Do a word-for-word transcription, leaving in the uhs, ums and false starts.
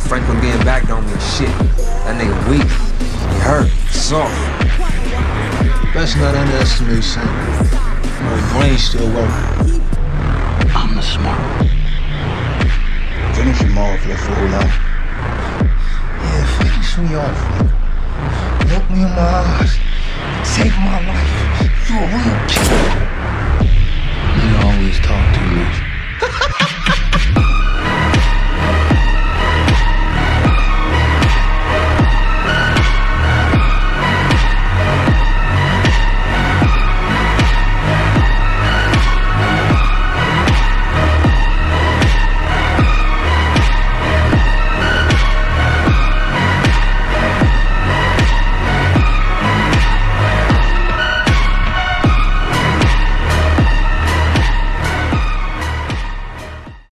Franklin being back don't mean shit. That nigga weak. He hurt. Soft. Best not underestimate Sam. My brain still working. I'm the smart one. Finish him off, you fool now. Yeah, finish me off. Look me in my eyes. Take my life. You a real killer. You always talk too much.